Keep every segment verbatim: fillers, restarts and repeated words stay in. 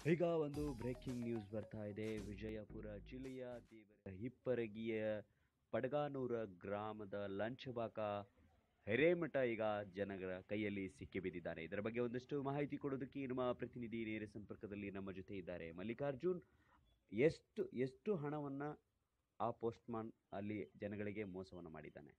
ಈಗ ಒಂದು breaking news ಬರ್ತಾ ಇದೆ. ವಿಜಯಪುರ ಜಿಲ್ಲೆಯ ದೇವರ ಹಿಪ್ಪರಗಿಯ ಪಡಗಾನೂರ ಗ್ರಾಮದ ಲಂಚಬಾಕ ಹಿರೇಮಠ ಈಗ ಜನಗಳ ಕೈಯಲ್ಲಿ ಸಿಕ್ಕಿಬಿದ್ದಿದ್ದಾನೆ. ಇದರ ಬಗ್ಗೆ ಒಂದಷ್ಟು ಮಾಹಿತಿ ಕೊಡೋದಕ್ಕೆ ನಮ್ಮ ಪ್ರತಿನಿಧಿ ನೇರ ಸಂಪರ್ಕದಲ್ಲಿ ನಮ್ಮ ಜೊತೆ ಇದ್ದಾರೆ. ಮಲ್ಲಿಕಾರ್ಜುನ್, ಎಷ್ಟು ಎಷ್ಟು ಹಣವನ್ನ ಆ ಪೋಸ್ಟ್ಮ್ಯಾನ್ ಅಲ್ಲಿ ಜನಗಳಿಗೆ ಮೋಸವನ್ನ ಮಾಡಿದ್ದಾನೆ?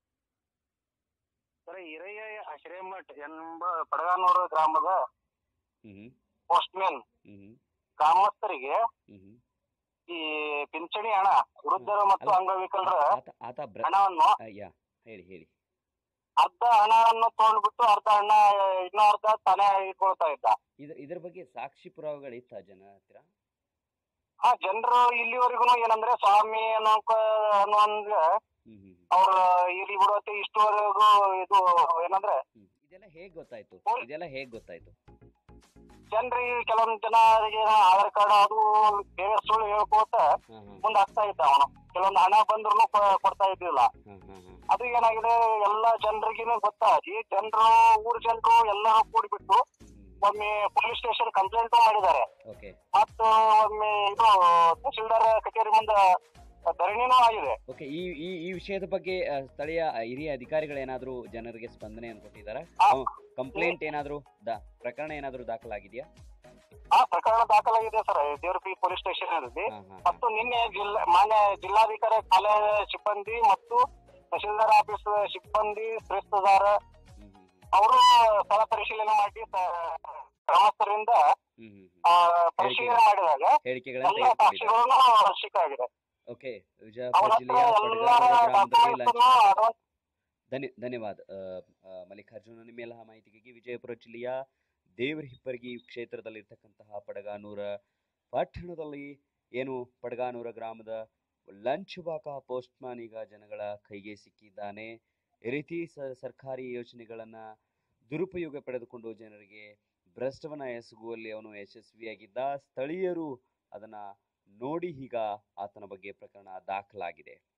ಹಿರಿಯ ಹಿರೇಮಠ್ ಎಂಬ ಪಡಗಾನೂರು ಗ್ರಾಮದ ಪೋಸ್ಟ್ಮ್ಯಾನ್ ಗ್ರಾಮಸ್ಥರಿಗೆ ಈ ಪಿಂಚಣಿ ಹಣ, ವೃದ್ಧರು ಮತ್ತು ಅಂಗವಿಕಲರ ಹಣವನ್ನು ಹೇಳಿ ಹೇಳಿ ಅರ್ಧ ಹಣವನ್ನು ತಗೊಂಡ್ಬಿಟ್ಟು ಅರ್ಧ ಹಣ ಇನ್ನೂ ಅರ್ಧ ತಾನೇ ಇಟ್ಕೊಳ್ತಾ ಇದ್ದ. ಇದ್ರ ಬಗ್ಗೆ ಸಾಕ್ಷಿ ಪುರಾವೆಗಳಿತ್ತ ಜನ ಹತ್ರ? ಹಾ, ಜನರು ಇಲ್ಲಿವರೆಗೂ ಏನಂದ್ರೆ ಸ್ವಾಮಿ ಅನ್ನೋ ಅನ್ನುವಂದ್ರೆ ಅವ್ರ ಇಲ್ಲಿ ಬಿಡುತ್ತೆ ಇಷ್ಟುವರೆಗೂ ಇದು ಏನಂದ್ರೆ ಇದೆಲ್ಲ ಹೇಗ್ ಗೊತ್ತಾಯ್ತು ಇದೆಲ್ಲ ಹೇಗ್ ಗೊತ್ತಾಯ್ತು ಜನರಿಗೆ ಕೆಲವೊಂದು ಜನರಿಗೆ ಆಧಾರ್ ಕಾರ್ಡ್ ಅದು ಬೇರೆ ಸುಳ್ಳು ಹೇಳ್ಕೋತ ಮುಂದೆ ಆಗ್ತಾ ಇದ್ದ. ಅವನು ಕೆಲವೊಂದು ಹಣ ಬಂದ್ರು ಕೊಡ್ತಾ ಇದ್ದಿಲ್ಲ. ಅದು ಏನಾಗಿದೆ, ಎಲ್ಲಾ ಜನರಿಗೂ ಗೊತ್ತಾಗಿ ಜನರು ಊರ್ ಜನರು ಎಲ್ಲರೂ ಕೂಡಿಬಿಟ್ಟು ಒಮ್ಮೆ ಪೊಲೀಸ್ ಸ್ಟೇಷನ್ ಕಂಪ್ಲೇಂಟ್ ಮಾಡಿದ್ದಾರೆ. ಮತ್ತು ಒಮ್ಮೆ ಇದು ತಹಶೀಲ್ದಾರ್ ಕಚೇರಿ ಮುಂದೆ ಧರಣಿನೂ ಆಗಿದೆ. ಓಕೆ, ಈ ಈ ಈ ವಿಷಯದ ಬಗ್ಗೆ ಸ್ಥಳೀಯ ಹಿರಿಯ ಅಧಿಕಾರಿಗಳು ಏನಾದ್ರು ಜನರಿಗೆ ಸ್ಪಂದನೆಯನ್ನು ಕೊಟ್ಟಿದ್ದಾರೆ? ಕಂಪ್ಲೇಂಟ್ ಏನಾದ್ರು ಪ್ರಕರಣ ಏನಾದ್ರು ದಾಖಲಾಗಿದೆಯಾ? ಹಾ, ಪ್ರಕರಣ ದಾಖಲಾಗಿದೆ ಸರ್ ದೇವರಪಿ ಪೊಲೀಸ್ ಸ್ಟೇಷನ್ ಅಲ್ಲಿ. ಮತ್ತು ನಿನ್ನೆ ಜಿಲ್ಲಾ ಮಾನ್ಯ ಜಿಲ್ಲಾಧಿಕಾರಿ ಕಾಲೇಜ್ ಸಿಬ್ಬಂದಿ ಮತ್ತು ತಹಶೀಲ್ದಾರ್ ಆಫೀಸ್ ಸಿಬ್ಬಂದಿ ಶ್ರೇಷ್ಠದಾರ ಅವರು ಸ್ಥಳ ಪರಿಶೀಲನೆ ಮಾಡಿ ಗ್ರಾಮಸ್ಥರಿಂದ ಪರಿಶೀಲನೆ ಮಾಡಿದಾಗ ಎಲ್ಲ ಸಾಕ್ಷಿಗಳನ್ನು ಸಿಕ್ಕಾಗಿದೆ. ಓಕೆ, ವಿಜಯಪುರ ಜಿಲ್ಲೆಯ ಗ್ರಾಮದಲ್ಲಿ ಧನ್ಯ ಧನ್ಯವಾದ ಮಲ್ಲಿಕಾರ್ಜುನ, ನಿಮ್ಮೆಲ್ಲ ಮಾಹಿತಿಗಾಗಿ. ವಿಜಯಪುರ ಜಿಲ್ಲೆಯ ದೇವರ ಹಿಪ್ಪರಗಿ ಕ್ಷೇತ್ರದಲ್ಲಿರ್ತಕ್ಕಂತಹ ಪಡಗಾನೂರ ಪಟ್ಟಣದಲ್ಲಿ ಏನು ಪಡಗಾನೂರ ಗ್ರಾಮದ ಲಂಚಬಾಕ ಪೋಸ್ಟ್ಮ್ಯಾನ್ ಈಗ ಜನಗಳ ಕೈಗೆ ಸಿಕ್ಕಿದ್ದಾನೆ. ಈ ರೀತಿ ಸ ಸರ್ಕಾರಿ ಯೋಜನೆಗಳನ್ನು ದುರುಪಯೋಗ ಪಡೆದುಕೊಂಡು ಜನರಿಗೆ ಭ್ರಷ್ಟವನ್ನ ಎಸಗುವಲ್ಲಿ ಅವನು ಯಶಸ್ವಿಯಾಗಿದ್ದ. ಸ್ಥಳೀಯರು ಅದನ್ನ ನೋಡಿ ಈಗ ಆತನ ಬಗ್ಗೆ ಪ್ರಕರಣ ದಾಖಲಾಗಿದೆ.